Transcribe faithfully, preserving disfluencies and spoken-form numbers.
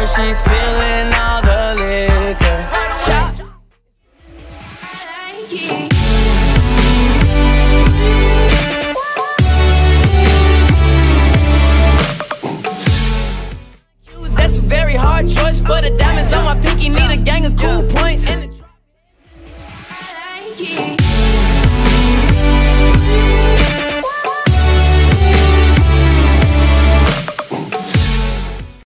she's feeling all the liquor. Chop. That's a very hard choice, for the diamonds on my pinky need a gang of cool points. And the